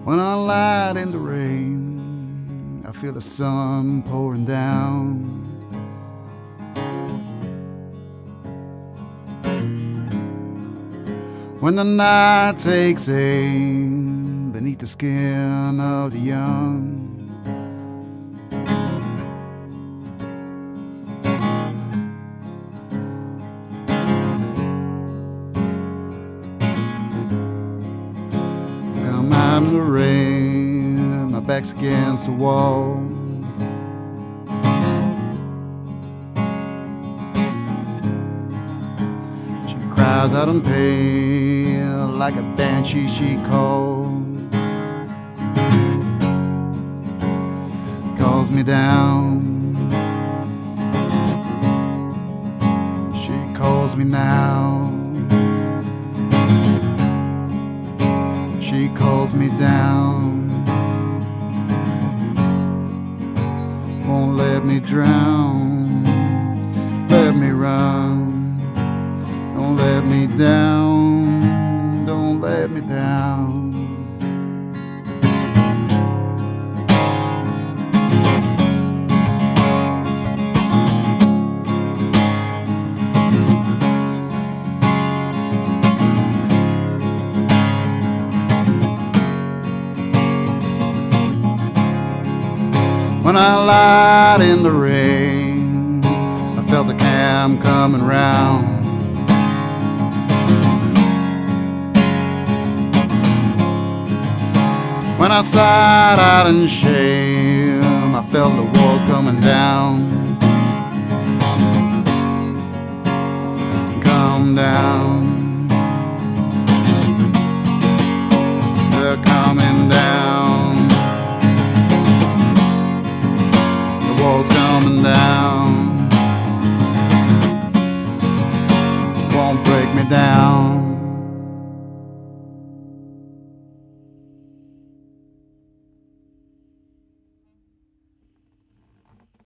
When I lie in the rain, I feel the sun pouring down. When the night takes aim beneath the skin of the young, come out in the rain, my back's against the wall. She cries out in pain like a banshee she calls me down. She calls me now. She calls me down. Won't let me drown. Let me run. Don't let me down. Don't let me down. When I lied in the rain, I felt the cam coming round. When I sighed out in shame, I felt the walls coming down. Come down. They're coming down. The walls coming down. Won't break me down.